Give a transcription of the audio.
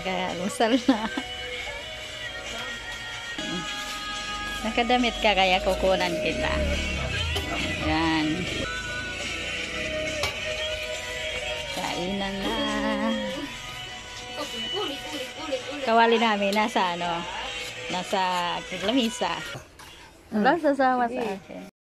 Nag-almusal na. Nakadamit ka kaya kukunan kita. Yan. Kainan na. Kawali namin nasa ano? Nasa lamisa. Wala sasama sa akin.